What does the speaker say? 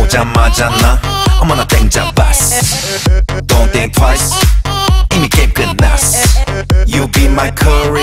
보자마자 나 어머나 땡 잡았어. Don't think twice 이미 게임 끝났어. You be my curry